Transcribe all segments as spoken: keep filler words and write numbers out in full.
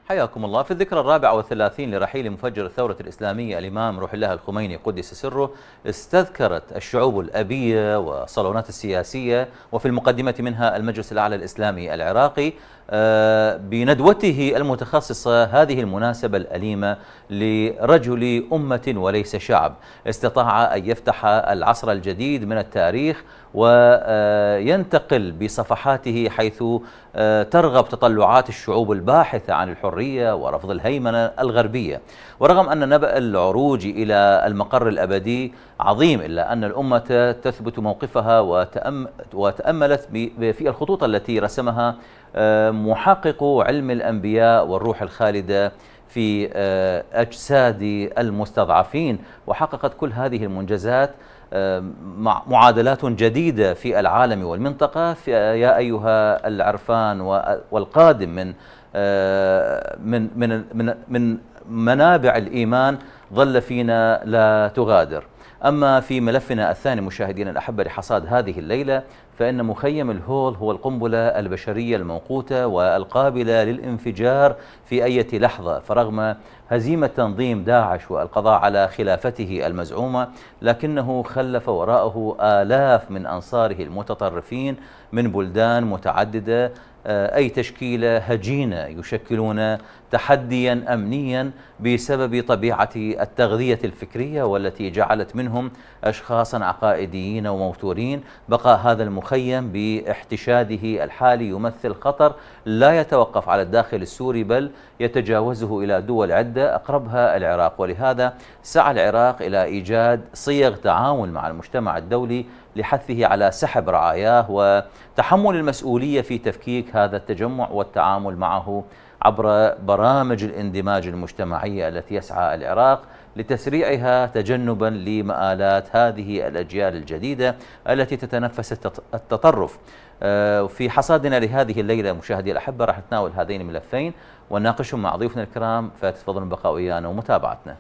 حياكم الله. في الذكرى الرابعة والثلاثين لرحيل مفجر الثورة الإسلامية الإمام روح الله الخميني قدس سره، استذكرت الشعوب الأبية والصالونات السياسية وفي المقدمة منها المجلس الأعلى الإسلامي العراقي بندوته المتخصصة هذه المناسبة الأليمة لرجل أمة وليس شعب، استطاع أن يفتح العصر الجديد من التاريخ وينتقل بصفحاته حيث ترغب تطلعات الشعوب الباحثة عن الحرية ورفض الهيمنة الغربية. ورغم أن نبأ العروج إلى المقر الأبدي عظيم، إلا أن الأمة تثبت موقفها وتأملت في الخطوط التي رسمها محقق علم الأنبياء والروح الخالدة في أجساد المستضعفين، وحققت كل هذه المنجزات مع معادلات جديدة في العالم والمنطقة. في يا أيها العرفان والقادم من من من من من منابع الإيمان ظل فينا لا تغادر. أما في ملفنا الثاني مشاهدينا الأحبة لحصاد هذه الليلة، فإن مخيم الهول هو القنبلة البشرية الموقوتة والقابلة للانفجار في أي لحظة، فرغم هزيمة تنظيم داعش والقضاء على خلافته المزعومة، لكنه خلف وراءه آلاف من أنصاره المتطرفين من بلدان متعددة، أي تشكيلة هجينة يشكلون تحديا أمنيا بسبب طبيعة التغذية الفكرية والتي جعلت منهم أشخاصا عقائديين وموتورين. بقى هذا المخيم باحتشاده الحالي يمثل خطر لا يتوقف على الداخل السوري، بل يتجاوزه إلى دول عدة أقربها العراق. ولهذا سعى العراق إلى إيجاد صيغ تعاون مع المجتمع الدولي لحثه على سحب رعاياه وتحمل المسؤولية في تفكيك هذا التجمع والتعامل معه عبر برامج الاندماج المجتمعية التي يسعى العراق لتسريعها تجنبا لمآلات هذه الأجيال الجديدة التي تتنفس التطرف. في حصادنا لهذه الليلة مشاهدي الأحبة راح نتناول هذين الملفين ونناقشهم مع ضيوفنا الكرام، فتفضلوا البقاء ويانا ومتابعتنا.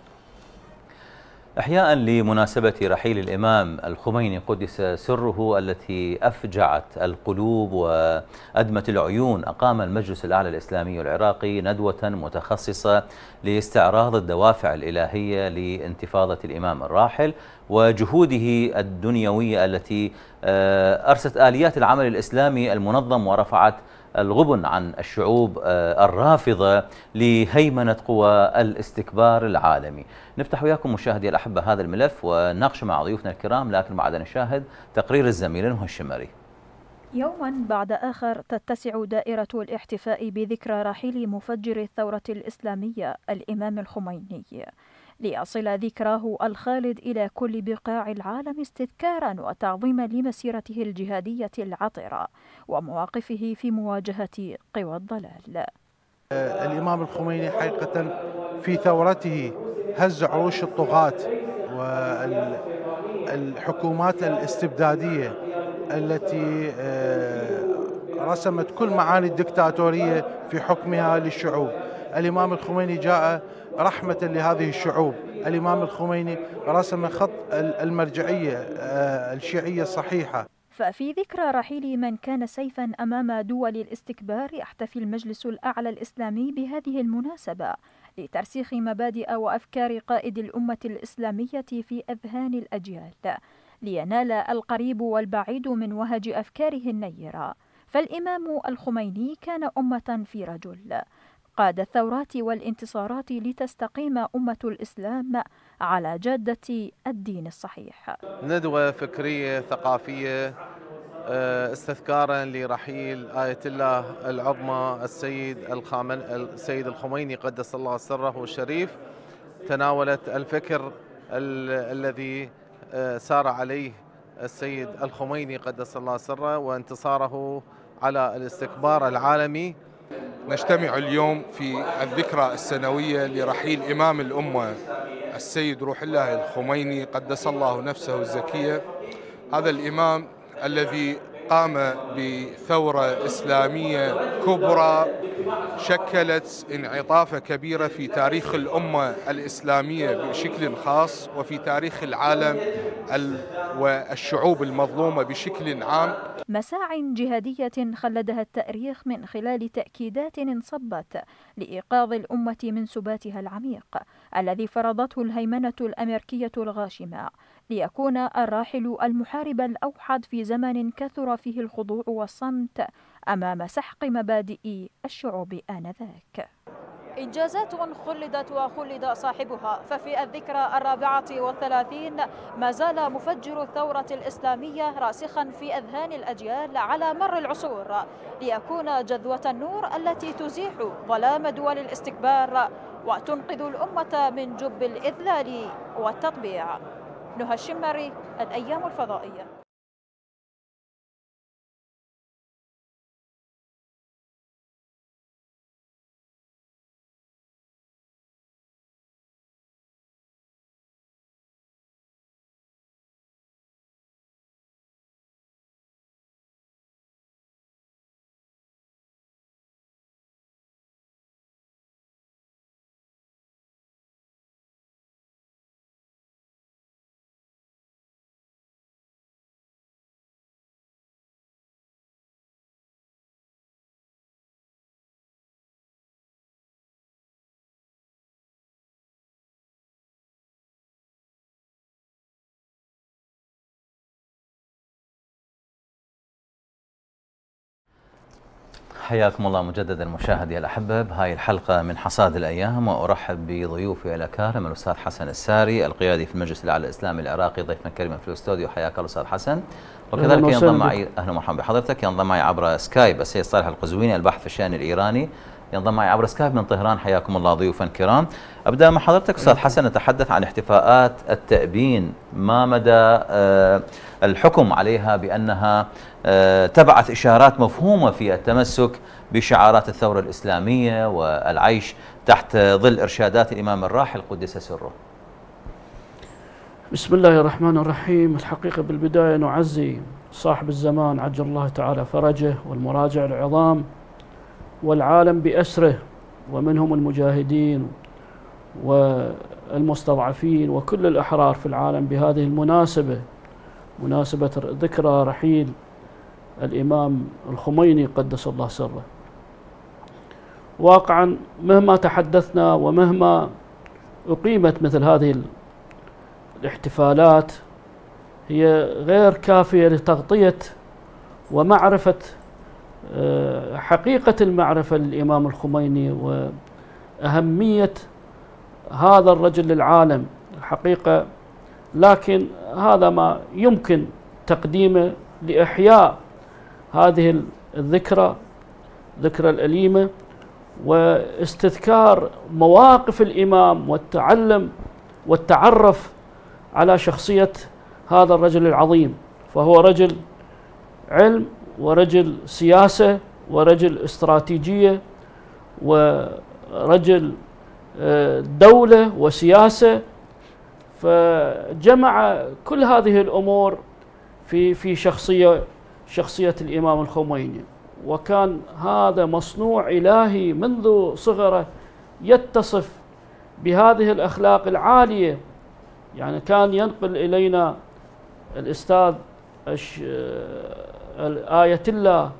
إحياء لمناسبة رحيل الإمام الخميني قدس سره التي أفجعت القلوب وأدمت العيون، أقام المجلس الأعلى الإسلامي العراقي ندوة متخصصة لاستعراض الدوافع الإلهية لانتفاضة الإمام الراحل وجهوده الدنيوية التي أرست آليات العمل الإسلامي المنظم ورفعت الغبن عن الشعوب الرافضة لهيمنة قوى الاستكبار العالمي. نفتح وياكم مشاهدي الأحبة هذا الملف ونناقش مع ضيوفنا الكرام، لكن بعد نشاهد تقرير الزميل نهى الشمري. يوما بعد آخر تتسع دائرة الاحتفاء بذكرى رحيل مفجر الثورة الإسلامية الإمام الخميني، ليصل ذكراه الخالد إلى كل بقاع العالم استذكارا وتعظيما لمسيرته الجهادية العطرة ومواقفه في مواجهة قوى الضلال. الإمام الخميني حقيقة في ثورته هز عروش الطغاة والحكومات الاستبدادية التي رسمت كل معاني الدكتاتورية في حكمها للشعوب. الإمام الخميني جاء رحمة لهذه الشعوب. الإمام الخميني رسم خط المرجعية الشيعية الصحيحة. ففي ذكرى رحيل من كان سيفا أمام دول الاستكبار، يحتفي المجلس الأعلى الإسلامي بهذه المناسبة لترسيخ مبادئ وأفكار قائد الأمة الإسلامية في أذهان الأجيال، لينال القريب والبعيد من وهج أفكاره النيرة. فالإمام الخميني كان أمة في رجل، قاد الثورات والانتصارات لتستقيم أمة الإسلام على جادة الدين الصحيح. ندوة فكرية ثقافية استذكارا لرحيل آية الله العظمى السيد الخامن السيد الخميني قدس الله سره الشريف، تناولت الفكر ال الذي سار عليه السيد الخميني قدس الله سره وانتصاره على الاستكبار العالمي. نجتمع اليوم في الذكرى السنوية لرحيل إمام الأمة السيد روح الله الخميني قدس الله نفسه الزكية. هذا الإمام الذي قام بثورة إسلامية كبرى شكلت انعطافة كبيرة في تاريخ الأمة الإسلامية بشكل خاص وفي تاريخ العالم والشعوب المظلومة بشكل عام. مساع جهادية خلدها التاريخ من خلال تأكيدات انصبت لإيقاظ الأمة من سباتها العميق الذي فرضته الهيمنة الأمريكية الغاشمة، ليكون الراحل المحارب الأوحد في زمن كثر فيه الخضوع والصمت أمام سحق مبادئ الشعوب آنذاك. إنجازات خلدت وخلد صاحبها، ففي الذكرى الرابعة والثلاثين ما زال مفجر الثورة الإسلامية راسخا في أذهان الأجيال على مر العصور، ليكون جذوة النور التي تزيح ظلام دول الاستكبار وتنقذ الأمة من جب الإذلال والتطبيع. نهى الشمري، الأيام الفضائية. حياكم الله مجددا مشاهدي الأحبة بهاي الحلقة من حصاد الأيام، وأرحب بضيوفي الأكارم الأستاذ حسن الساري القيادي في المجلس الأعلى الإسلامي العراقي ضيفنا كريما في الاستوديو. حياك الله أستاذ حسن. وكذلك ينضم معي أهلا ومرحبا بحضرتك، ينضم معي عبر سكايب السيد صالح القزويني الباحث في الشأن الإيراني، ينضم معي عبر سكايب من طهران. حياكم الله ضيوفا كرام. أبدأ مع حضرتك أستاذ حسن، نتحدث عن احتفاءات التأبين، ما مدى الحكم عليها بأنها تبعث إشارات مفهومة في التمسك بشعارات الثورة الإسلامية والعيش تحت ظل إرشادات الإمام الراحل قدس سره؟ بسم الله الرحمن الرحيم. الحقيقة بالبداية نعزي صاحب الزمان عجل الله تعالى فرجه والمراجع العظام والعالم بأسره، ومنهم المجاهدين والمستضعفين وكل الأحرار في العالم بهذه المناسبة، مناسبة ذكرى رحيل الإمام الخميني قدس الله سره. واقعا مهما تحدثنا ومهما أقيمت مثل هذه الاحتفالات هي غير كافية لتغطية ومعرفة حقيقة المعرفة للإمام الخميني وأهمية هذا الرجل للعالم الحقيقة، لكن هذا ما يمكن تقديمه لإحياء هذه الذكرى، ذكرى الأليمة، واستذكار مواقف الإمام والتعلم والتعرف على شخصية هذا الرجل العظيم. فهو رجل علم ورجل سياسة ورجل استراتيجية ورجل دولة وسياسة، فجمع كل هذه الأمور في في شخصية شخصية الإمام الخميني. وكان هذا مصنوع إلهي منذ صغره يتصف بهذه الأخلاق العالية. يعني كان ينقل إلينا الأستاذ آية الله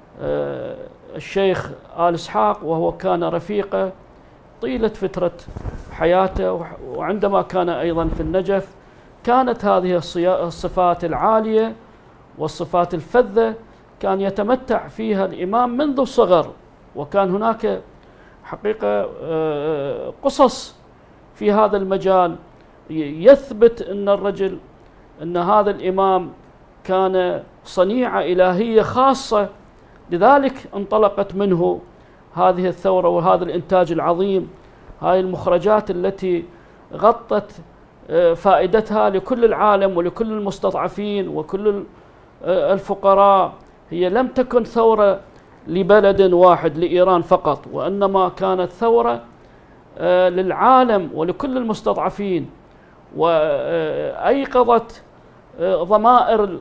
الشيخ آل إسحاق، وهو كان رفيقه طيلة فترة حياته، وعندما كان أيضا في النجف كانت هذه الصفات العالية والصفات الفذة كان يتمتع فيها الإمام منذ الصغر. وكان هناك حقيقة قصص في هذا المجال يثبت أن الرجل أن هذا الإمام كان صنيعة إلهية خاصة، لذلك انطلقت منه هذه الثورة وهذا الإنتاج العظيم، هاي المخرجات التي غطت فائدتها لكل العالم ولكل المستضعفين وكل الفقراء. هي لم تكن ثورة لبلد واحد لإيران فقط، وإنما كانت ثورة للعالم ولكل المستضعفين، وأيقظت ضمائر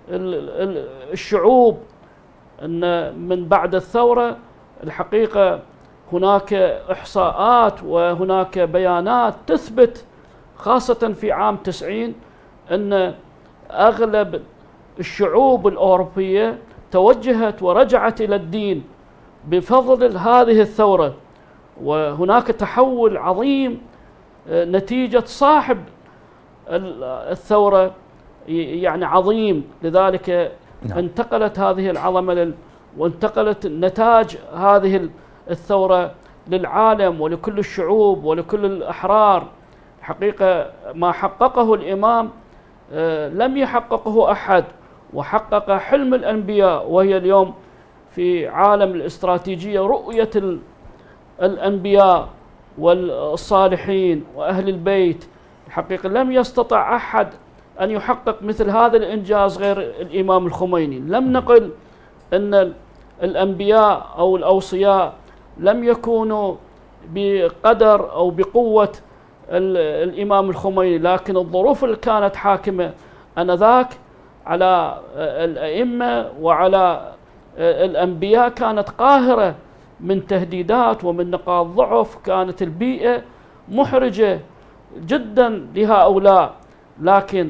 الشعوب أن من بعد الثورة الحقيقة هناك إحصاءات وهناك بيانات تثبت خاصة في عام تسعين أن أغلب الشعوب الأوروبية توجهت ورجعت إلى الدين بفضل هذه الثورة، وهناك تحول عظيم نتيجة صاحب الثورة يعني عظيم. لذلك نعم. انتقلت هذه العظمة وانتقلت نتاج هذه الثورة للعالم ولكل الشعوب ولكل الأحرار. حقيقة ما حققه الإمام لم يحققه أحد، وحقق حلم الأنبياء، وهي اليوم في عالم الاستراتيجية رؤية الأنبياء والصالحين وأهل البيت. الحقيقة لم يستطع أحد أن يحقق مثل هذا الإنجاز غير الإمام الخميني. لم نقل أن الأنبياء أو الأوصياء لم يكونوا بقدر أو بقوة الإمام الخميني، لكن الظروف اللي كانت حاكمة آنذاك على الأئمة وعلى الأنبياء كانت قاهرة من تهديدات ومن نقاط ضعف. كانت البيئة محرجة جدا لهؤلاء، لكن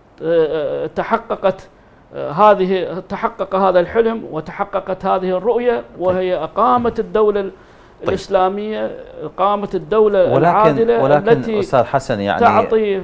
تحققت هذه تحقق هذا الحلم وتحققت هذه الرؤية، وهي إقامة الدولة الإسلامية، إقامة الدولة ولكن العادلة ولكن التي أستاذ حسن يعني تعطي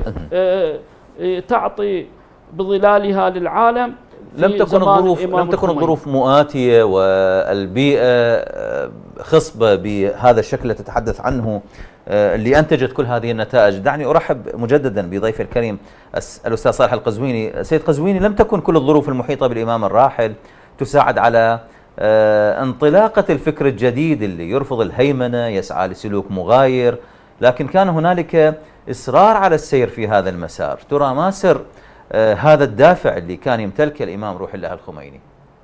تعطي بظلالها للعالم. لم تكن الظروف لم تكن الظروف مؤاتية والبيئة خصبة بهذا الشكل الذي تتحدث عنه اللي أنتجت كل هذه النتائج. دعني أرحب مجددا بضيفي الكريم الأستاذ صالح القزويني. سيد قزويني، لم تكن كل الظروف المحيطة بالإمام الراحل تساعد على انطلاقة الفكر الجديد اللي يرفض الهيمنة، يسعى لسلوك مغاير، لكن كان هنالك إصرار على السير في هذا المسار. ترى ما سر هذا الدافع اللي كان يمتلكه الإمام روح الله الخميني؟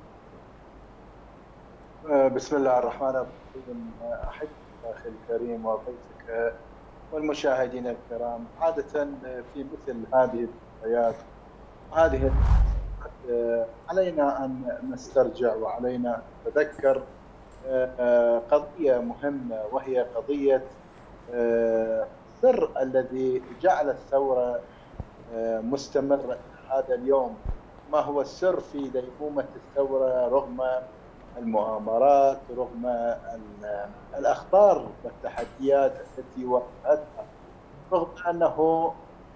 بسم الله الرحمن الرحيم. أحب أخي الكريم وضيفك والمشاهدين الكرام، عادة في مثل هذه الذكريات هذه علينا أن نسترجع وعلينا أن نتذكر قضية مهمة، وهي قضية السر الذي جعل الثورة مستمرة هذا اليوم. ما هو السر في ديمومة الثورة رغم المؤامرات، رغم الأخطار والتحديات التي واجهتها، رغم أنه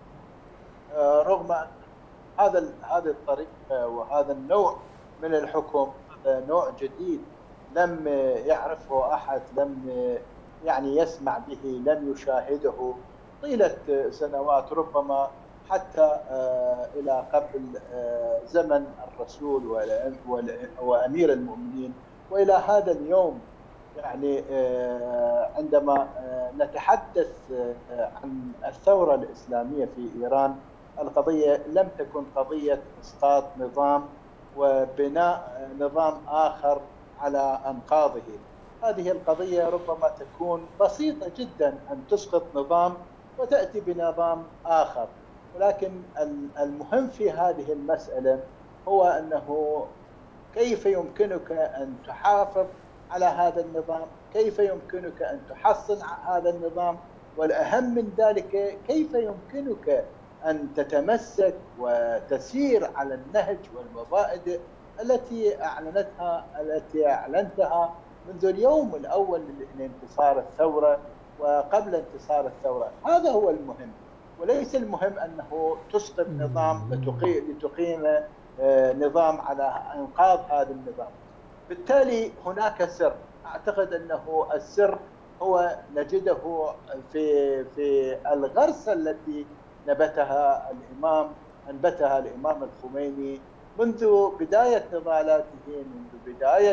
رغم هذا هذه الطريقة وهذا النوع من الحكم، هذا نوع جديد لم يعرفه أحد، لم يعني يسمع به، لم يشاهده طيلة سنوات، ربما حتى إلى قبل زمن الرسول وأمير المؤمنين وإلى هذا اليوم. يعني عندما نتحدث عن الثورة الإسلامية في إيران، القضية لم تكن قضية إسقاط نظام وبناء نظام آخر على أنقاضه. هذه القضية ربما تكون بسيطة جدا، أن تسقط نظام وتأتي بنظام آخر، ولكن المهم في هذه المسألة هو أنه كيف يمكنك أن تحافظ على هذا النظام، كيف يمكنك أن تحصن هذا النظام، والأهم من ذلك كيف يمكنك أن تتمسك وتسير على النهج والمبادئ التي أعلنتها التي أعلنتها منذ اليوم الأول لانتصار الثورة وقبل انتصار الثورة. هذا هو المهم، وليس المهم أنه تسقط نظام لتقيم نظام على إنقاذ هذا النظام. بالتالي هناك سر، أعتقد أنه السر هو نجده في في الغرسة التي نبتها الإمام أنبتها الإمام الخميني منذ بداية نضالاته، منذ بداية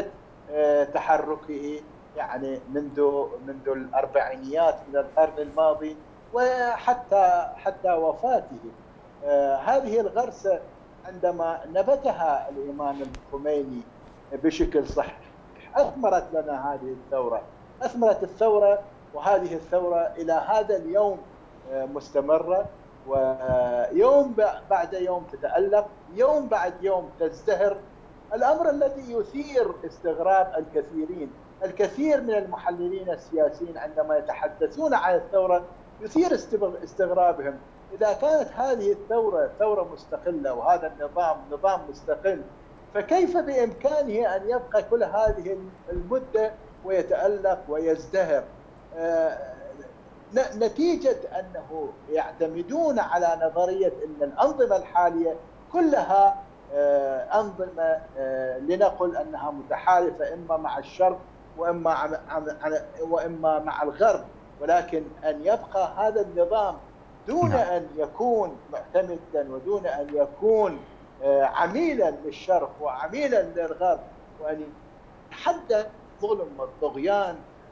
تحركه، يعني منذ منذ الأربعينيات من القرن الماضي وحتى حتى وفاته. هذه الغرسة عندما نبتها الإمام الخميني بشكل صحيح أثمرت لنا هذه الثورة، أثمرت الثورة، وهذه الثورة إلى هذا اليوم مستمرة، ويوم بعد يوم تتألق، يوم بعد يوم تزدهر. الأمر الذي يثير استغراب الكثيرين، الكثير من المحللين السياسيين عندما يتحدثون عن الثورة يثير استغرابهم. إذا كانت هذه الثورة ثورة مستقلة وهذا النظام نظام مستقل، فكيف بإمكانه أن يبقى كل هذه المدة ويتألق ويزدهر؟ نتيجة أنه يعتمدون على نظرية أن الأنظمة الحالية كلها أنظمة لنقل أنها متحالفة إما مع الشرق وإما وإما مع الغرب، ولكن أن يبقى هذا النظام دون أن يكون معتمدا ودون أن يكون عميلا للشرق وعميلا للغرب، وأن يتحدى الظلم والطغيان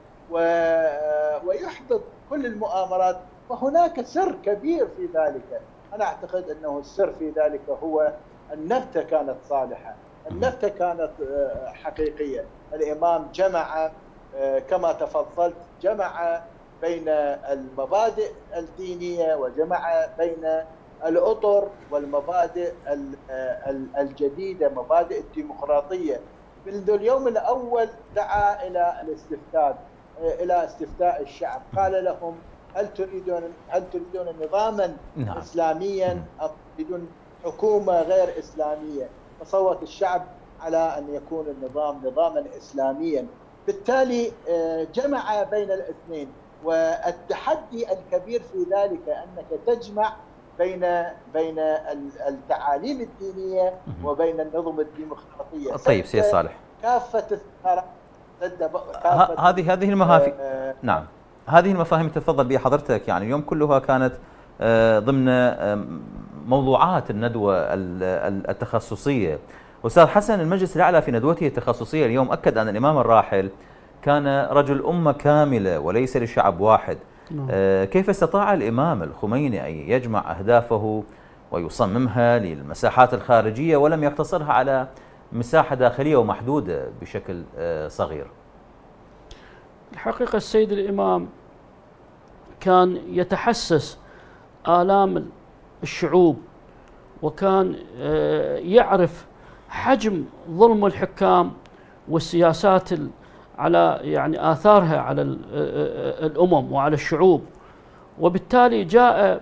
ويحبط كل المؤامرات، فهناك سر كبير في ذلك. أنا أعتقد أنه السر في ذلك هو النبتة كانت صالحة، النبتة كانت حقيقية. الإمام جمع كما تفضلت، جمع بين المبادئ الدينية وجمع بين الأطر والمبادئ الجديدة، مبادئ الديمقراطية. منذ اليوم الأول دعا إلى الاستفتاء إلى استفتاء الشعب، قال لهم هل تريدون هل تريدون نظاما نعم. إسلاميا أم تريدون حكومة غير إسلامية؟ فصوت الشعب على أن يكون النظام نظاما إسلاميا. بالتالي جمع بين الاثنين، والتحدي الكبير في ذلك أنك تجمع بين بين التعاليم الدينية وبين النظم الديمقراطية. طيب سيد صالح، كافة الثغرات هذه هذه المفاهيم آه نعم هذه المفاهيم تفضل بها حضرتك، يعني اليوم كلها كانت ضمن موضوعات الندوة التخصصية. أستاذ حسن، المجلس الأعلى في ندوته التخصصية اليوم أكد أن الإمام الراحل كان رجل أمة كاملة وليس لشعب واحد. نعم. كيف استطاع الإمام الخميني أن يجمع أهدافه ويصممها للمساحات الخارجية ولم يقتصرها على مساحة داخلية ومحدودة بشكل صغير؟ الحقيقة السيد الإمام كان يتحسس آلام الشعوب، وكان يعرف حجم ظلم الحكام والسياسات على يعني آثارها على الأمم وعلى الشعوب، وبالتالي جاء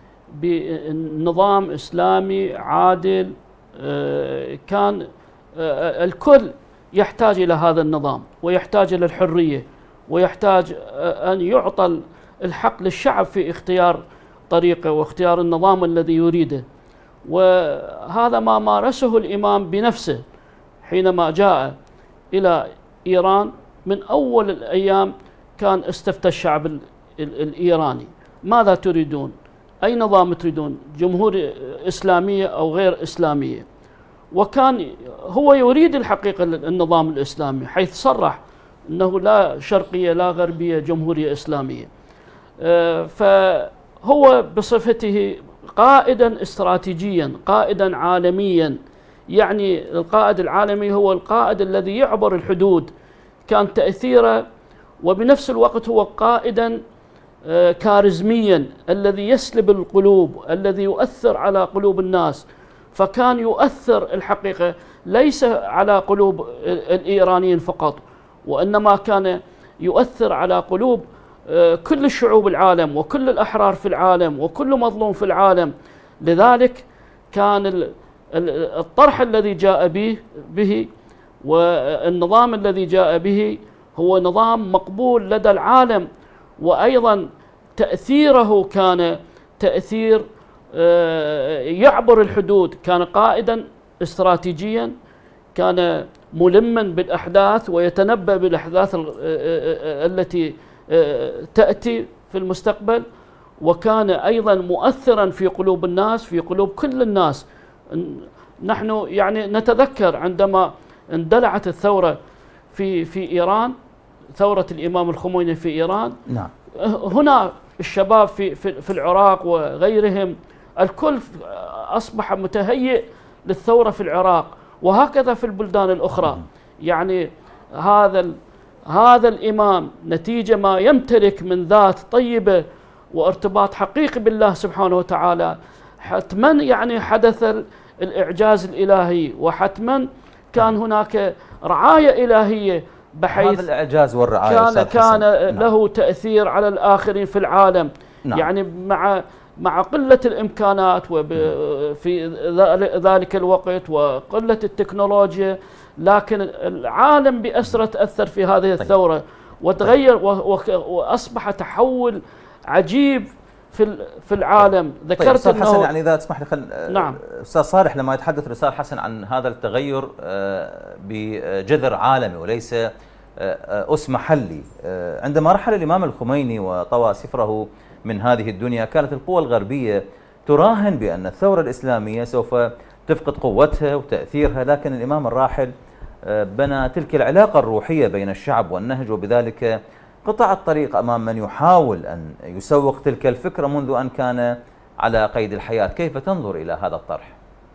بنظام إسلامي عادل. كان الكل يحتاج إلى هذا النظام ويحتاج إلى الحرية ويحتاج أن يعطى الحق للشعب في اختيار طريقه واختيار النظام الذي يريده. وهذا ما مارسه الإمام بنفسه حينما جاء إلى إيران. من أول الأيام كان استفتى الشعب الإيراني: ماذا تريدون؟ أي نظام تريدون؟ جمهورية إسلامية أو غير إسلامية؟ وكان هو يريد الحقيقة النظام الإسلامي، حيث صرح أنه لا شرقية لا غربية، جمهورية إسلامية. فهو بصفته قائدا استراتيجيا، قائدا عالميا، يعني القائد العالمي هو القائد الذي يعبر الحدود، كان تأثيره، وبنفس الوقت هو قائدا كاريزميا الذي يسلب القلوب، الذي يؤثر على قلوب الناس. فكان يؤثر الحقيقة ليس على قلوب الإيرانيين فقط، وإنما كان يؤثر على قلوب كل الشعوب العالم وكل الأحرار في العالم وكل مظلوم في العالم. لذلك كان الطرح الذي جاء به به والنظام الذي جاء به هو نظام مقبول لدى العالم، وأيضا تأثيره كان تأثير يعبر الحدود. كان قائدا استراتيجيا، كان ملما بالأحداث ويتنبأ بالأحداث التي تأتي في المستقبل، وكان أيضا مؤثرا في قلوب الناس، في قلوب كل الناس. نحن يعني نتذكر عندما اندلعت الثورة في في إيران، ثورة الإمام الخميني في إيران. نعم. هنا الشباب في في, في العراق وغيرهم الكل أصبح متهيئ للثورة في العراق، وهكذا في البلدان الأخرى. يعني هذا هذا الإمام نتيجة ما يمتلك من ذات طيبة وارتباط حقيقي بالله سبحانه وتعالى، حتما يعني حدث الإعجاز الإلهي، وحتما كان هناك رعاية إلهية، بحيث هذا الإعجاز والرعاية كان كان نعم. له تأثير على الآخرين في العالم. نعم. يعني مع مع قلة الإمكانات في ذلك الوقت وقلة التكنولوجيا، لكن العالم بأسره تأثر في هذه الثورة وتغير وأصبح تحول عجيب في في العالم. ذكرت طيب أستاذ حسن، يعني إذا تسمح لي خل... نعم. أستاذ صالح لما يتحدث الأستاذ حسن عن هذا التغير بجذر عالمي وليس أس محلي، عندما رحل الإمام الخميني وطوى سفره من هذه الدنيا كانت القوى الغربية تراهن بأن الثورة الإسلامية سوف تفقد قوتها وتأثيرها، لكن الإمام الراحل بنى تلك العلاقة الروحية بين الشعب والنهج، وبذلك قطع الطريق أمام من يحاول أن يسوق تلك الفكرة منذ أن كان على قيد الحياة. كيف تنظر إلى هذا الطرح؟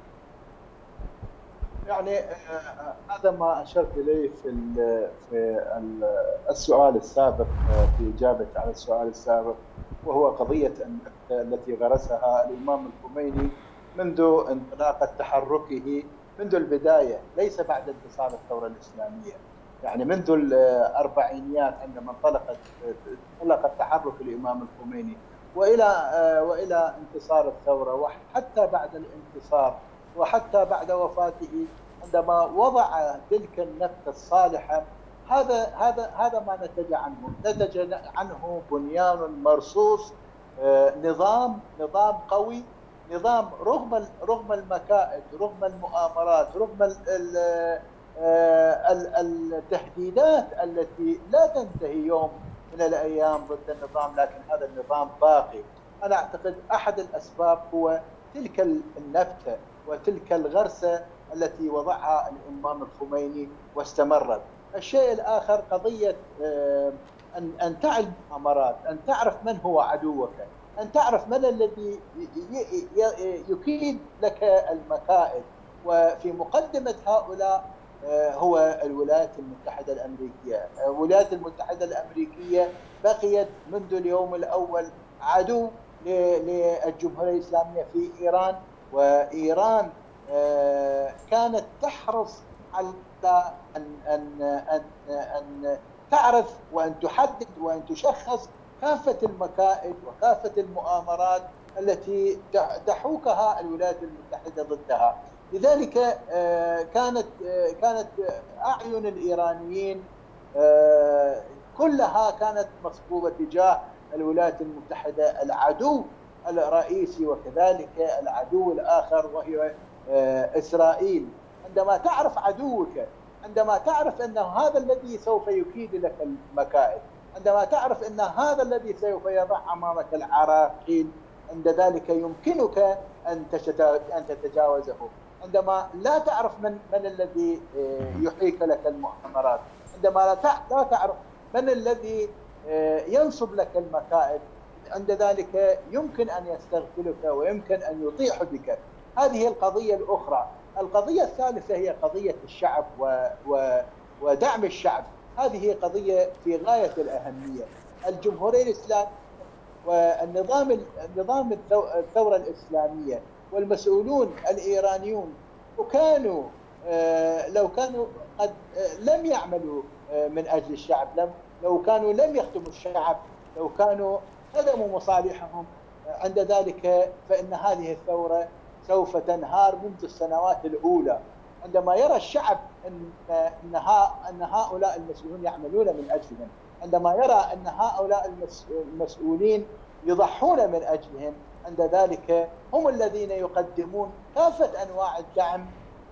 يعني هذا ما أشرت إليه في في السؤال السابق، في إجابة على السؤال السابق، وهو قضية التي غرسها الإمام الخميني منذ انطلاقة تحركه منذ البداية، ليس بعد انتصار الثورة الإسلامية. يعني منذ الأربعينيات عندما انطلقت انطلق تحرك الإمام الخميني وإلى وإلى انتصار الثورة، وحتى بعد الانتصار وحتى بعد وفاته عندما وضع تلك النبتة الصالحة، هذا هذا هذا ما نتج عنه، نتج عنه بنيان مرصوص، نظام نظام قوي، نظام رغم رغم المكائد، رغم المؤامرات، رغم التهديدات التي لا تنتهي يوم من الايام ضد النظام، لكن هذا النظام باقي. انا اعتقد احد الاسباب هو تلك النبتة وتلك الغرسة التي وضعها الإمام الخميني واستمرت. الشيء الآخر قضية أن أن تعرف المؤامرات، أن تعرف من هو عدوك، أن تعرف من الذي يكيد لك المكائد، وفي مقدمة هؤلاء هو الولايات المتحدة الأمريكية. الولايات المتحدة الأمريكية بقيت منذ اليوم الأول عدو للجمهورية الإسلامية في إيران، وإيران كانت تحرص على أن أن أن أن تعرف وأن تحدد وأن تشخص كافة المكائد وكافة المؤامرات التي تحوكها الولايات المتحدة ضدها. لذلك كانت كانت أعين الإيرانيين كلها كانت مصبوبة تجاه الولايات المتحدة، العدو الرئيسي وكذلك العدو الآخر وهي إسرائيل. عندما تعرف عدوك، عندما تعرف أن هذا الذي سوف يكيد لك المكائد، عندما تعرف أن هذا الذي سوف يضع أمامك العراقيل، عند ذلك يمكنك أن أن تتجاوزه. عندما لا تعرف من من الذي يحيك لك المؤامرات، عندما لا تعرف من الذي ينصب لك المكائد، عند ذلك يمكن أن يستغفلك ويمكن أن يطيح بك. هذه القضية الأخرى. القضية الثالثة هي قضية الشعب و و ودعم الشعب. هذه قضية في غاية الأهمية. الجمهورية الإسلامية والنظام النظام الثورة الإسلامية والمسؤولون الإيرانيون وكانوا لو كانوا قد لم يعملوا من أجل الشعب، لم لو كانوا لم يخدموا الشعب، لو كانوا خدموا مصالحهم، عند ذلك فإن هذه الثورة سوف تنهار منذ السنوات الأولى. عندما يرى الشعب أن أن هؤلاء المسؤولون يعملون من أجلهم، عندما يرى أن هؤلاء المسؤولين يضحون من أجلهم، عند ذلك هم الذين يقدمون كافة أنواع الدعم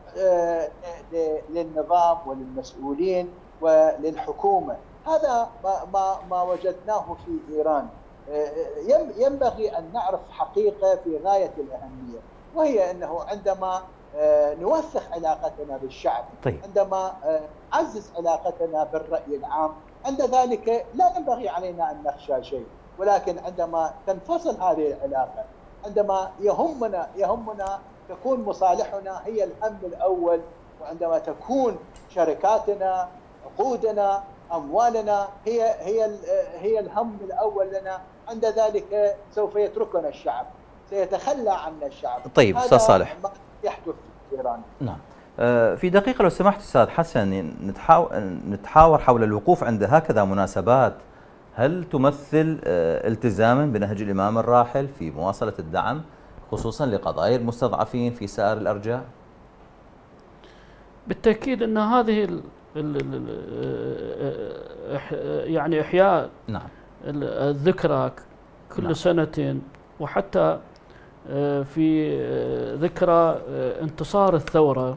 للنظام وللمسؤولين وللحكومة. هذا ما ما ما وجدناه في إيران. ينبغي أن نعرف حقيقة في غاية الأهمية، وهي أنه عندما نوثق علاقتنا بالشعب، طيب. عندما نعزز علاقتنا بالرأي العام، عند ذلك لا ينبغي علينا أن نخشى شيء. ولكن عندما تنفصل هذه العلاقة، عندما يهمنا يهمنا تكون مصالحنا هي الهم الأول، وعندما تكون شركاتنا عقودنا أموالنا هي هي هي الهم الأول لنا، عند ذلك سوف يتركنا الشعب، سيتخلى عنا الشعب. طيب أستاذ صالح، ما يحدث في إيران. نعم، في دقيقة لو سمحت أستاذ حسن، نتحاور حول الوقوف عند هكذا مناسبات، هل تمثل التزاما بنهج الإمام الراحل في مواصلة الدعم خصوصا لقضايا المستضعفين في سائر الأرجاء؟ بالتأكيد أن هذه ال ال يعني إحياء نعم. الذكرى كل نعم. سنتين، وحتى في ذكرى انتصار الثورة،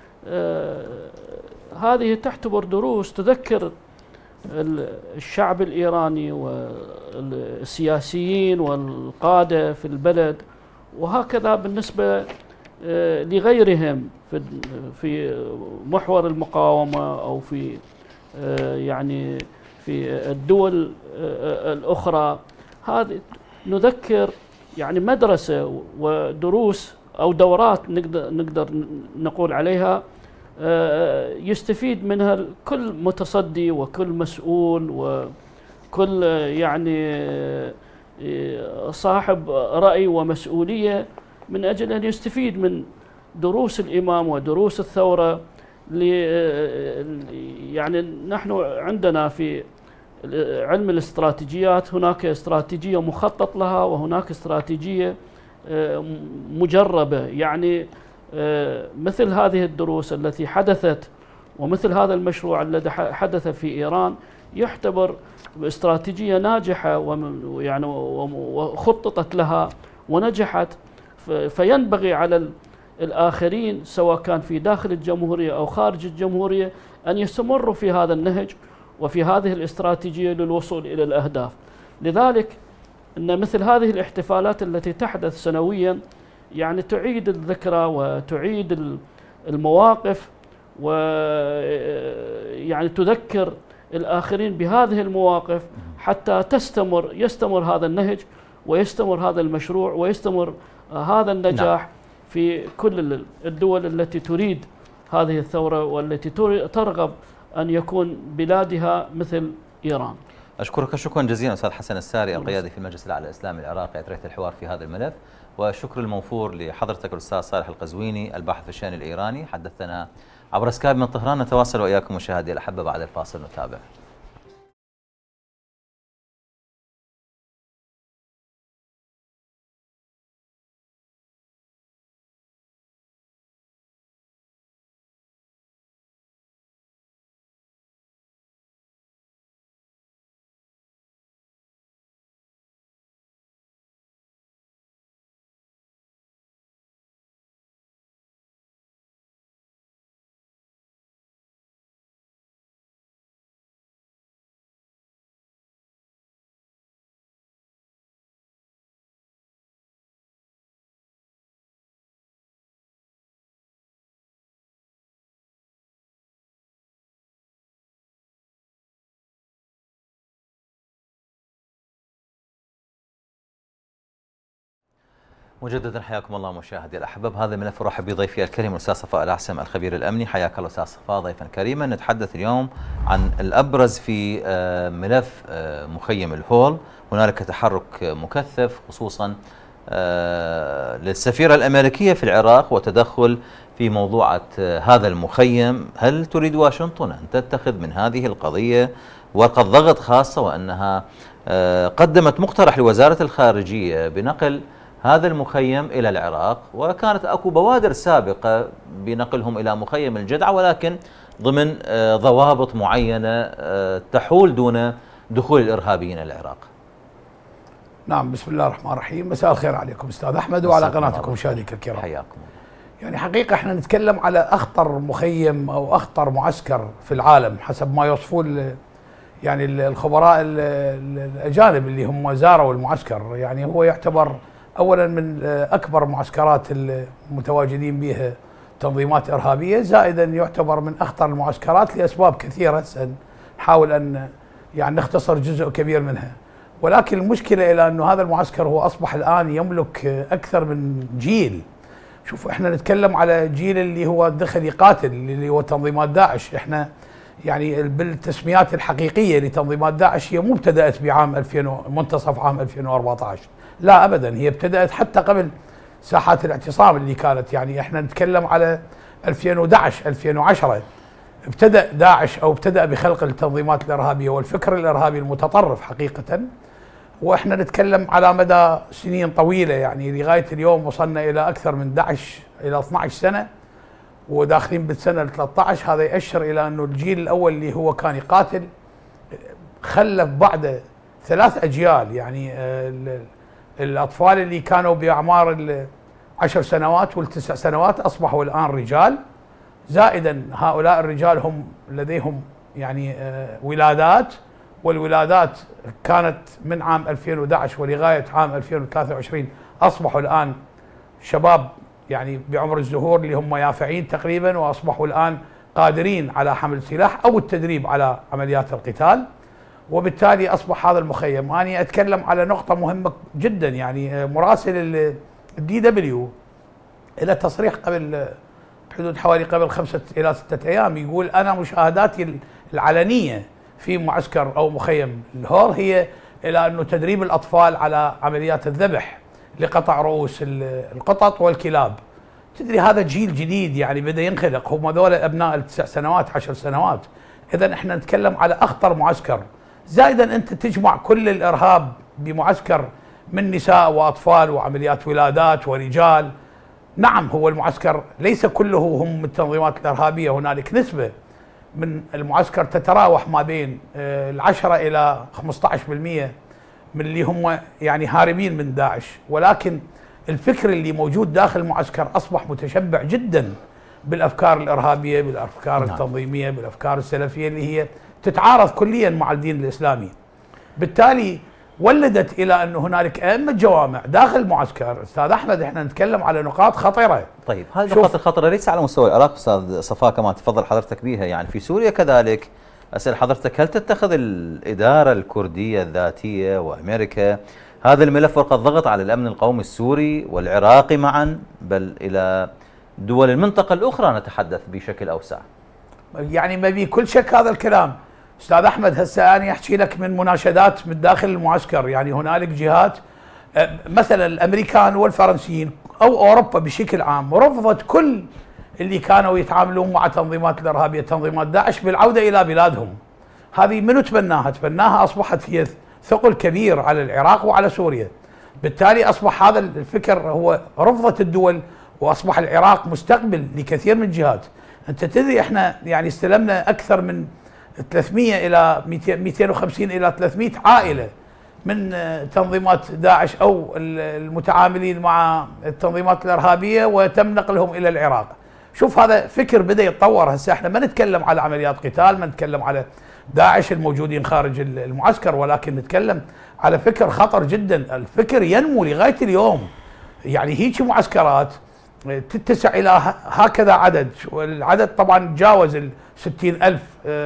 هذه تعتبر دروس تذكر الشعب الإيراني والسياسيين والقادة في البلد، وهكذا بالنسبة لغيرهم في في محور المقاومة أو في يعني في الدول الأخرى. هذه نذكر يعني مدرسة ودروس أو دورات نقدر نقدر نقول عليها يستفيد منها كل متصدي وكل مسؤول وكل يعني صاحب رأي ومسؤولية، من أجل أن يستفيد من دروس الإمام ودروس الثورة. يعني نحن عندنا في علم الاستراتيجيات هناك استراتيجية مخطط لها وهناك استراتيجية مجربة. يعني مثل هذه الدروس التي حدثت ومثل هذا المشروع الذي حدث في إيران يعتبر استراتيجية ناجحة ويعني وخططت لها ونجحت، فينبغي على الآخرين سواء كان في داخل الجمهورية أو خارج الجمهورية أن يستمروا في هذا النهج وفي هذه الاستراتيجية للوصول إلى الأهداف. لذلك أن مثل هذه الاحتفالات التي تحدث سنويا يعني تعيد الذكرى وتعيد المواقف، ويعني تذكر الآخرين بهذه المواقف حتى تستمر يستمر هذا النهج ويستمر هذا المشروع ويستمر هذا النجاح نعم. في كل الدول التي تريد هذه الثورة والتي ترغب أن يكون بلادها مثل إيران. أشكرك شكرا جزيلا أستاذ حسن الساري القيادي في المجلس الأعلى الإسلامي العراقي أثريت الحوار في هذا الملف، والشكر الموفور لحضرتك الأستاذ صالح القزويني الباحث في الشأن الإيراني، حدثنا عبر سكايب من طهران. نتواصل وإياكم مشاهدي الأحبة بعد الفاصل نتابع. مجددا حياكم الله مشاهدي الاحباب، هذا الملف ارحب بضيفي الكريم الاستاذ صفاء العسم الخبير الامني. حياك الله استاذ صفاء ضيفا كريما. نتحدث اليوم عن الابرز في ملف مخيم الهول. هنالك تحرك مكثف خصوصا للسفيرة الامريكيه في العراق وتدخل في موضوعة هذا المخيم. هل تريد واشنطن ان تتخذ من هذه القضيه ورقه ضغط خاصه، وانها قدمت مقترح لوزاره الخارجيه بنقل هذا المخيم إلى العراق، وكانت أكو بوادر سابقة بنقلهم إلى مخيم الجدعة ولكن ضمن ضوابط معينة تحول دون دخول الإرهابيين إلى العراق؟ نعم، بسم الله الرحمن الرحيم. مساء الخير عليكم أستاذ أحمد وعلى قناتكم مشاهديك الكرام. حياكم. يعني حقيقة احنا نتكلم على أخطر مخيم أو أخطر معسكر في العالم حسب ما يوصفون يعني الخبراء الأجانب اللي هم زاروا المعسكر. يعني هو يعتبر أولا من أكبر معسكرات المتواجدين بها تنظيمات إرهابية، زائدا يعتبر من أخطر المعسكرات لأسباب كثيرة نحاول أن يعني نختصر جزء كبير منها. ولكن المشكلة إلى أنه هذا المعسكر هو أصبح الآن يملك أكثر من جيل. شوفوا احنا نتكلم على جيل اللي هو دخل يقاتل اللي هو تنظيمات داعش. احنا يعني بالتسميات الحقيقيه لتنظيمات داعش هي مو ابتدات بعام ألفين منتصف عام ألفين وأربعة عشر، لا ابدا، هي ابتدات حتى قبل ساحات الاعتصام اللي كانت، يعني احنا نتكلم على ألفين وأحد عشر ألفين وعشرة ابتدأ داعش او ابتدأ بخلق التنظيمات الارهابيه والفكر الارهابي المتطرف حقيقه، واحنا نتكلم على مدى سنين طويله، يعني لغايه اليوم وصلنا الى اكثر من أحد عشر الى اثني عشر سنه وداخلين بالسنه ثلاثة عشر. هذا يؤشر الى انه الجيل الاول اللي هو كان يقاتل خلف بعده ثلاث اجيال، يعني الاطفال اللي كانوا باعمار العشر سنوات والتسع سنوات اصبحوا الان رجال، زائدا هؤلاء الرجال هم لديهم يعني ولادات، والولادات كانت من عام ألفين وأحد عشر ولغايه عام ألفين وثلاثة وعشرين اصبحوا الان شباب يعني بعمر الزهور اللي هم يافعين تقريبا، واصبحوا الان قادرين على حمل سلاح او التدريب على عمليات القتال، وبالتالي اصبح هذا المخيم. انا اتكلم على نقطه مهمه جدا، يعني مراسل الدي دبليو الى تصريح قبل بحدود حوالي قبل خمسه الى سته ايام يقول انا مشاهداتي العلنيه في معسكر او مخيم الهور هي الى انه تدريب الاطفال على عمليات الذبح لقطع رؤوس القطط والكلاب. تدري هذا جيل جديد يعني بدا ينخلق، هم ذول ابناء التسع سنوات عشر سنوات، اذا احنا نتكلم على اخطر معسكر. زائدا انت تجمع كل الارهاب بمعسكر من نساء واطفال وعمليات ولادات ورجال. نعم هو المعسكر ليس كله هم التنظيمات الارهابيه، هنالك نسبه من المعسكر تتراوح ما بين العشرة الى خمسة عشر بالمئة من اللي هم يعني هاربين من داعش، ولكن الفكر اللي موجود داخل المعسكر اصبح متشبع جدا بالافكار الارهابيه، بالافكار نعم. التنظيميه، بالافكار السلفيه اللي هي تتعارض كليا مع الدين الاسلامي. بالتالي ولدت الى انه هنالك ائمه جوامع داخل المعسكر. استاذ احمد احنا نتكلم على نقاط خطيره. طيب هذه النقاط الخطره ليس على مستوى العراق استاذ صفاء كما تفضل حضرتك بها، يعني في سوريا كذلك. اسال حضرتك هل تتخذ الاداره الكرديه الذاتيه وامريكا هذا الملف ورقه ضغط على الامن القومي السوري والعراقي معا، بل الى دول المنطقه الاخرى نتحدث بشكل اوسع؟ يعني ما بي كل شك هذا الكلام استاذ احمد. هسه انا احكي لك من مناشدات من داخل المعسكر، يعني هنالك جهات مثلا الامريكان والفرنسيين او اوروبا بشكل عام رفضت كل اللي كانوا يتعاملون مع تنظيمات الارهابيه تنظيمات داعش بالعوده الى بلادهم. هذه منو تبناها؟ تبناها اصبحت هي ثقل كبير على العراق وعلى سوريا. بالتالي اصبح هذا الفكر هو رفضت الدول، واصبح العراق مستقبل لكثير من الجهات. انت تدري احنا يعني استلمنا اكثر من ثلاثمئة الى مئتين وخمسين الى ثلاثمئة عائله من تنظيمات داعش او المتعاملين مع التنظيمات الارهابيه وتم نقلهم الى العراق. شوف هذا فكر بدا يتطور. هسه احنا ما نتكلم على عمليات قتال، ما نتكلم على داعش الموجودين خارج المعسكر، ولكن نتكلم على فكر خطر جدا. الفكر ينمو لغايه اليوم، يعني هيك معسكرات تتسع الى هكذا عدد، والعدد طبعا تجاوز ال ستين ألف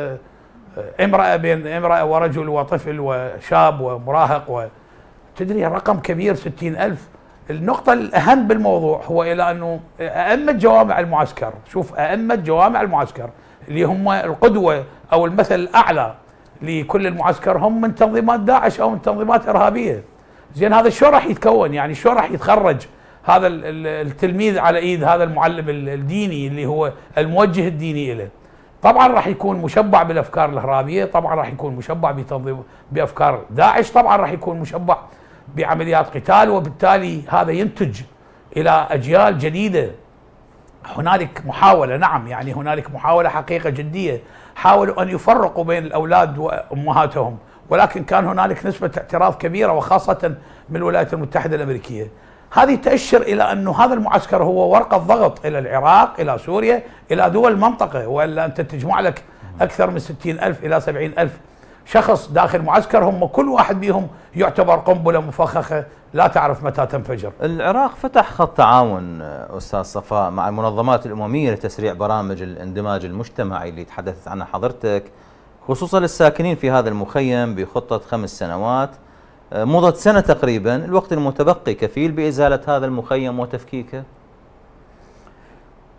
امرأة بين امرأة ورجل وطفل وشاب ومراهق، وتدري رقم كبير ستين ألف. النقطة الأهم بالموضوع هو إلى أنه أئمة جوامع المعسكر، شوف أئمة جوامع المعسكر اللي هم القدوة أو المثل الأعلى لكل المعسكر هم من تنظيمات داعش أو من تنظيمات إرهابية. زين هذا شو راح يتكون؟ يعني شو راح يتخرج هذا التلميذ على ايد هذا المعلم الديني اللي هو الموجه الديني له؟ طبعا راح يكون مشبع بالافكار الارهابيه، طبعا راح يكون مشبع بتنظيم بافكار داعش، طبعا راح يكون مشبع بعمليات قتال، وبالتالي هذا ينتج الى اجيال جديده. هنالك محاوله، نعم يعني هنالك محاوله حقيقه جديه، حاولوا ان يفرقوا بين الاولاد وامهاتهم، ولكن كان هنالك نسبه اعتراض كبيره وخاصه من الولايات المتحده الامريكيه. هذه تأشر إلى أنه هذا المعسكر هو ورقة ضغط إلى العراق، إلى سوريا، إلى دول المنطقة، وإلا أنت تجمع لك أكثر من ستين ألف إلى سبعين ألف شخص داخل معسكر، هم كل واحد بهم يعتبر قنبلة مفخخة لا تعرف متى تنفجر. العراق فتح خط تعاون أستاذ صفاء مع المنظمات الأممية لتسريع برامج الاندماج المجتمعي اللي تحدثت عنها حضرتك، خصوصا للساكنين في هذا المخيم بخطة خمس سنوات. مضت سنة تقريبا، الوقت المتبقي كفيل بإزالة هذا المخيم وتفكيكه؟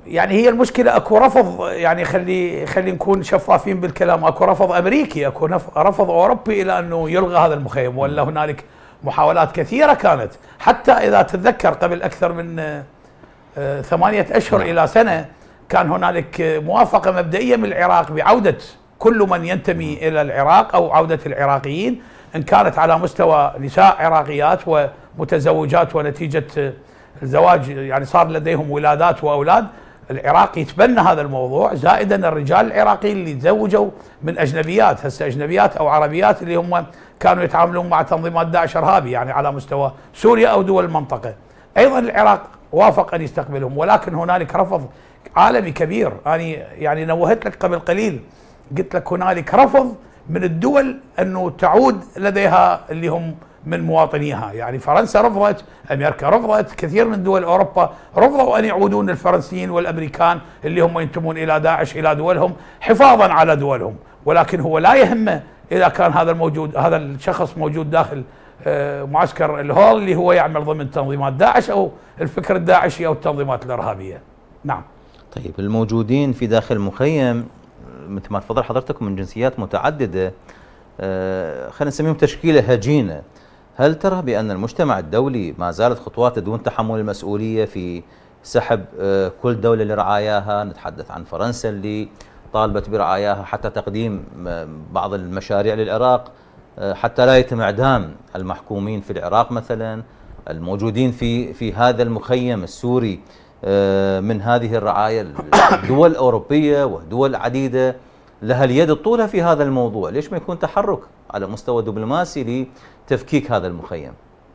يعني هي المشكله اكو رفض، يعني خلي خلي نكون شفافين بالكلام، اكو رفض امريكي، اكو رفض اوروبي الى انه يلغى هذا المخيم، ولا هنالك محاولات كثيره كانت، حتى اذا تتذكر قبل اكثر من ثمانيه اشهر الى سنه كان هنالك موافقه مبدئيه من العراق بعوده كل من ينتمي الى العراق او عوده العراقيين، ان كانت على مستوى نساء عراقيات ومتزوجات ونتيجه الزواج يعني صار لديهم ولادات واولاد، العراق يتبنى هذا الموضوع، زائدا الرجال العراقيين اللي تزوجوا من اجنبيات، هسه اجنبيات او عربيات اللي هم كانوا يتعاملون مع تنظيمات داعش ارهابي يعني على مستوى سوريا او دول المنطقه. ايضا العراق وافق ان يستقبلهم، ولكن هنالك رفض عالمي كبير. انا يعني نوهت لك قبل قليل قلت لك هنالك رفض من الدول انه تعود لديها اللي هم من مواطنيها، يعني فرنسا رفضت، امريكا رفضت، كثير من دول اوروبا رفضوا ان يعودون الفرنسيين والامريكان اللي هم ينتمون الى داعش الى دولهم حفاظا على دولهم، ولكن هو لا يهمه اذا كان هذا الموجود هذا الشخص موجود داخل معسكر الهول اللي هو يعمل ضمن تنظيمات داعش او الفكر الداعشي او التنظيمات الارهابيه. نعم. طيب الموجودين في داخل المخيم مثل ما تفضل حضرتك من جنسيات متعدده، آه خلينا نسميهم تشكيله هجينه، هل ترى بان المجتمع الدولي ما زالت خطواته دون تحمل المسؤوليه في سحب آه كل دوله لرعاياها؟ نتحدث عن فرنسا اللي طالبت برعاياها حتى تقديم بعض المشاريع للعراق حتى لا يتم اعدام المحكومين في العراق مثلا، الموجودين في في هذا المخيم السوري من هذه الرعايا، الدول الاوروبيه ودول عديده لها اليد الطولى في هذا الموضوع، ليش ما يكون تحرك على مستوى دبلوماسي لتفكيك هذا المخيم؟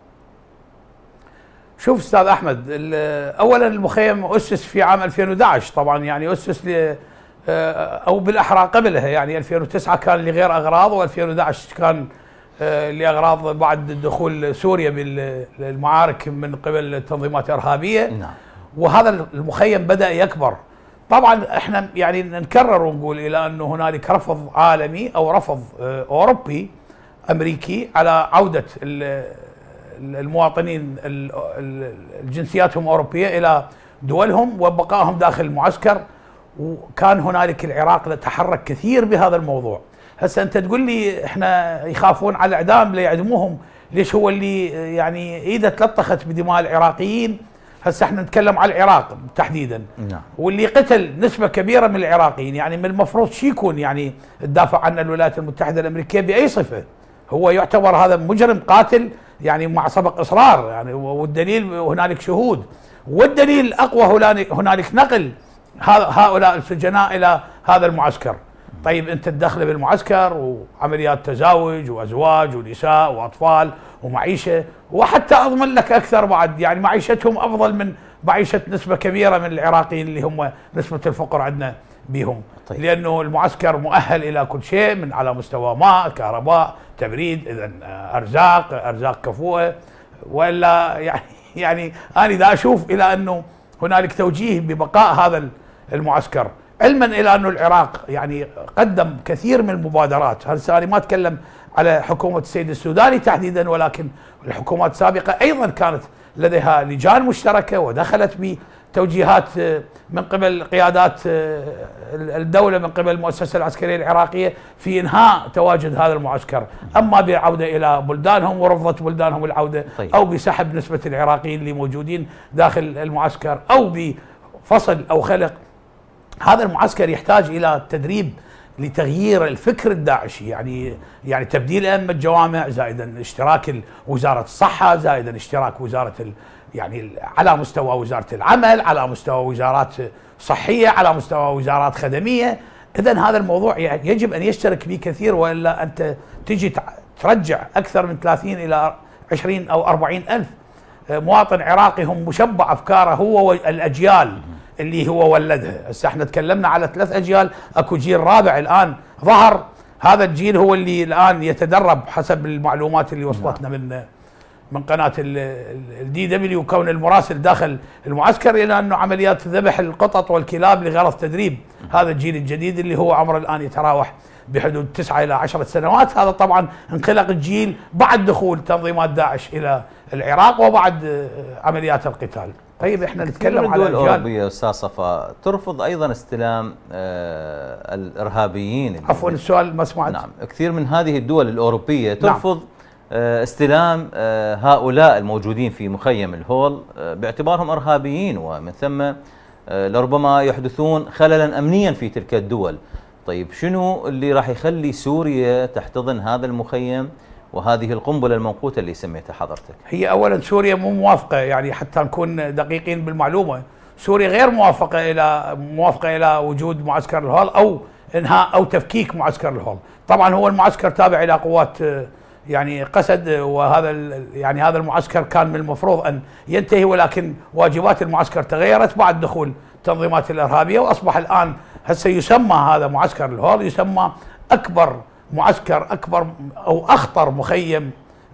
شوف استاذ احمد، اولا المخيم اسس في عام ألفين وأحد عشر، طبعا يعني اسس ل او بالاحرى قبلها، يعني ألفين وتسعة كان لغير اغراض، وألفين وأحد عشر كان لاغراض بعد دخول سوريا بالمعارك من قبل تنظيمات ارهابيه. نعم. وهذا المخيم بدا يكبر. طبعا احنا يعني نكرر ونقول الى انه هنالك رفض عالمي او رفض اوروبي امريكي على عوده المواطنين الجنسياتهم اوروبيه الى دولهم وبقائهم داخل المعسكر، وكان هنالك العراق تحرك كثير بهذا الموضوع. هسه انت تقول لي احنا يخافون على الاعدام ليعدموهم، ليش هو اللي يعني ايده تلطخت بدماء العراقيين؟ هسه احنا نتكلم على العراق تحديدا. نعم. واللي قتل نسبه كبيره من العراقيين، يعني من المفروض شي يكون يعني تدافع عن الولايات المتحده الامريكيه باي صفه؟ هو يعتبر هذا مجرم قاتل يعني مع سبق اصرار، يعني والدليل هنالك شهود، والدليل الاقوى هنالك نقل هؤلاء السجناء الى هذا المعسكر. طيب انت تدخله بالمعسكر وعمليات تزاوج وازواج ونساء واطفال ومعيشه، وحتى اضمن لك اكثر بعد، يعني معيشتهم افضل من معيشه نسبه كبيره من العراقيين اللي هم نسبه الفقر عندنا بهم. طيب. لانه المعسكر مؤهل الى كل شيء من على مستوى ماء، كهرباء، تبريد، اذا ارزاق، ارزاق كفؤه، والا يعني يعني انا اذا اشوف الى انه هنالك توجيه ببقاء هذا المعسكر، علما الى انه العراق يعني قدم كثير من المبادرات، هسه انا ما اتكلم على حكومه السيد السوداني تحديدا، ولكن الحكومات السابقه ايضا كانت لديها لجان مشتركه ودخلت بتوجيهات من قبل قيادات الدوله من قبل المؤسسه العسكريه العراقيه في انهاء تواجد هذا المعسكر، اما بالعوده الى بلدانهم ورفضت بلدانهم العوده. طيب. او بسحب نسبه العراقيين اللي موجودين داخل المعسكر، او بفصل او خلق. هذا المعسكر يحتاج الى تدريب لتغيير الفكر الداعشي، يعني يعني تبديل ائمه الجوامع، زائدا اشتراك وزاره الصحه، زائدا اشتراك وزاره ال يعني على مستوى وزاره العمل، على مستوى وزارات صحيه، على مستوى وزارات خدميه. اذا هذا الموضوع يجب ان يشترك به كثير، والا انت تجي ترجع اكثر من ثلاثين الى عشرين او أربعين الف مواطن عراقي هم مشبع افكاره هو والاجيال اللي هو ولدها. هسه احنا تكلمنا على ثلاث اجيال، اكو جيل رابع الان ظهر، هذا الجيل هو اللي الان يتدرب حسب المعلومات اللي وصلتنا من من قناه الدي دبليو، كون المراسل داخل المعسكر الى انه عمليات ذبح القطط والكلاب لغرض تدريب هذا الجيل الجديد اللي هو عمره الان يتراوح بحدود تسعة الى عشرة سنوات. هذا طبعا انخلق الجيل بعد دخول تنظيمات داعش الى العراق وبعد عمليات القتال. طيب احنا نتكلم على الدول الاوروبيه استاذ صفاء ترفض ايضا استلام آه الارهابيين. عفوا السؤال ما سمعت. نعم، كثير من هذه الدول الاوروبيه ترفض نعم. آه استلام آه هؤلاء الموجودين في مخيم الهول آه باعتبارهم ارهابيين، ومن ثم آه لربما يحدثون خللا امنيا في تلك الدول. طيب شنو اللي راح يخلي سوريا تحتضن هذا المخيم وهذه القنبله الموقوته اللي سميتها حضرتك؟ هي اولا سوريا مو موافقه، يعني حتى نكون دقيقين بالمعلومه، سوريا غير موافقه الى موافقه الى وجود معسكر الهول او انهاء او تفكيك معسكر الهول. طبعا هو المعسكر تابع الى قوات يعني قسد، وهذا يعني هذا المعسكر كان من المفروض ان ينتهي، ولكن واجبات المعسكر تغيرت بعد دخول التنظيمات الارهابيه، واصبح الان هسه يسمى هذا معسكر الهول يسمى اكبر معسكر اكبر او اخطر مخيم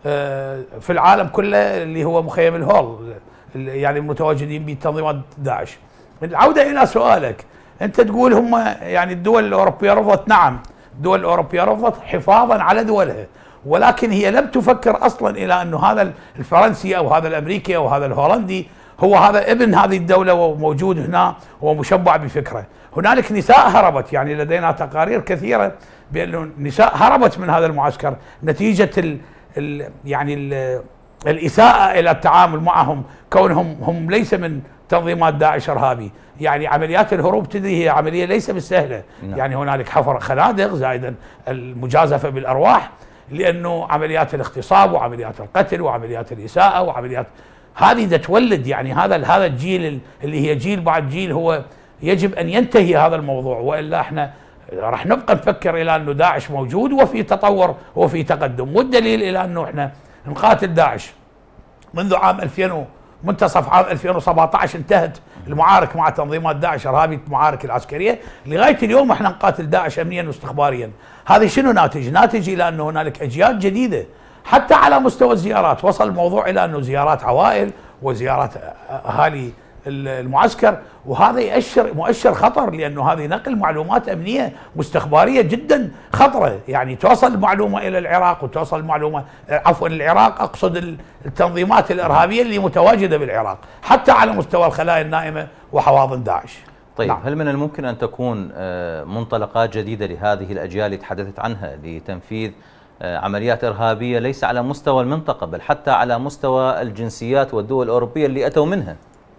في العالم كله اللي هو مخيم الهول، يعني المتواجدين بتنظيمات داعش. العوده الى سؤالك، انت تقول هم يعني الدول الاوروبيه رفضت، نعم الدول الاوروبيه رفضت حفاظا على دولها، ولكن هي لم تفكر اصلا الى انه هذا الفرنسي او هذا الامريكي او هذا الهولندي هو هذا ابن هذه الدوله وموجود هنا ومشبع بفكره. هنالك نساء هربت، يعني لدينا تقارير كثيره بأن النساء هربت من هذا المعسكر نتيجة ال ال يعني ال الإساءة إلى التعامل معهم، كونهم هم ليس من تنظيمات داعش إرهابي. يعني عمليات الهروب تدري هي عملية ليس بالسهلة. نعم. يعني هنالك حفر خنادق زائدا المجازفة بالأرواح، لأنه عمليات الاغتصاب وعمليات القتل وعمليات الإساءة وعمليات هذه تولد يعني هذا هذا الجيل اللي هي جيل بعد جيل هو يجب أن ينتهي هذا الموضوع، وإلا احنا راح نبقى نفكر الى انه داعش موجود وفي تطور وفي تقدم. والدليل الى انه احنا نقاتل داعش منذ عام ألفين، منتصف عام ألفين وسبعة عشر انتهت المعارك مع تنظيمات داعش ارهابي، المعارك العسكريه، لغايه اليوم احنا نقاتل داعش امنيا واستخباريا. هذا شنو ناتج؟ ناتج الى انه هنالك اجيال جديده، حتى على مستوى الزيارات وصل الموضوع الى انه زيارات عوائل وزيارات اهالي المعسكر، وهذا يؤشر مؤشر خطر، لانه هذه نقل معلومات امنيه واستخباريه جدا خطره. يعني توصل المعلومه الى العراق وتوصل المعلومه عفوا العراق اقصد التنظيمات الارهابيه اللي متواجده بالعراق، حتى على مستوى الخلايا النائمه وحواضن داعش. طيب نعم. هل من الممكن ان تكون منطلقات جديده لهذه الاجيال اللي تحدثت عنها لتنفيذ عمليات ارهابيه ليس على مستوى المنطقه بل حتى على مستوى الجنسيات والدول الاوروبيه اللي اتوا منها؟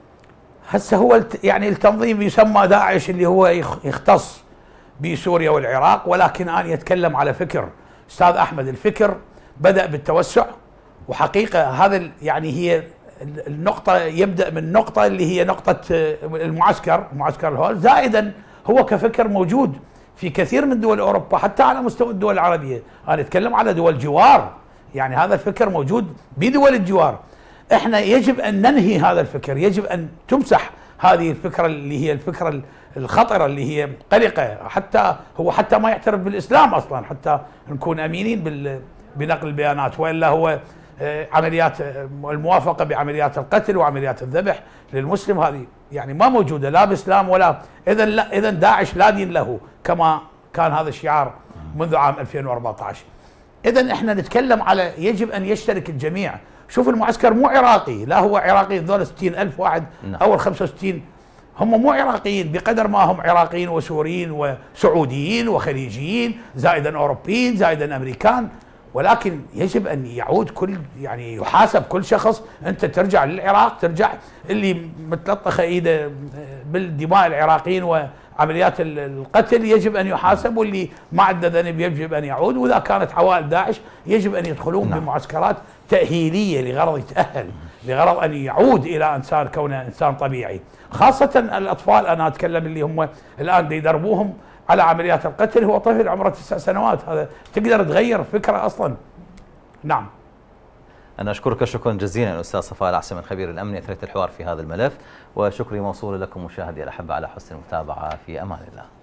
هسه هو يعني التنظيم يسمى داعش اللي هو يختص بسوريا والعراق، ولكن أنا يتكلم على فكر أستاذ أحمد. الفكر بدأ بالتوسع، وحقيقة هذا يعني هي النقطة يبدأ من نقطة اللي هي نقطة المعسكر معسكر الهول، زائدا هو كفكر موجود في كثير من دول أوروبا حتى على مستوى الدول العربية. أنا أتكلم على دول جوار، يعني هذا الفكر موجود بدول الجوار. احنا يجب ان ننهي هذا الفكر، يجب ان تمسح هذه الفكره اللي هي الفكره الخطره اللي هي قلقه، حتى هو حتى ما يعترف بالاسلام اصلا، حتى نكون امينين بنقل البيانات، والا هو عمليات الموافقه بعمليات القتل وعمليات الذبح للمسلم هذه يعني ما موجوده لا باسلام ولا اذا لا اذا داعش لا دين له كما كان هذا الشعار منذ عام ألفين وأربعة عشر. اذا احنا نتكلم على يجب ان يشترك الجميع. شوف المعسكر مو عراقي، لا هو عراقي ذول ستين ألف واحد أو الخمسة وستين هم مو عراقيين بقدر ما هم عراقيين وسوريين وسعوديين وخليجيين زائدا أوروبيين زائدا أمريكان، ولكن يجب أن يعود كل يعني يحاسب كل شخص. أنت ترجع للعراق، ترجع اللي متلطخ إيده بالدماء العراقيين وعمليات القتل يجب أن يحاسب، واللي ما عنده ذنب يجب أن يعود، وإذا كانت عوائل داعش يجب أن يدخلون نعم. بمعسكرات تأهيلية لغرض يتأهل، لغرض أن يعود إلى إنسان كونه إنسان طبيعي. خاصة الأطفال، أنا أتكلم اللي هم الآن يدربوهم على عمليات القتل، هو طفل عمره تسع سنوات، هذا تقدر تغير فكرة أصلا. نعم. أنا أشكرك شكرا جزيلا أستاذ صفاء العسمن خبير الأمن أثريت الحوار في هذا الملف، وشكري موصول لكم مشاهدي الأحبة على حسن المتابعة. في أمان الله.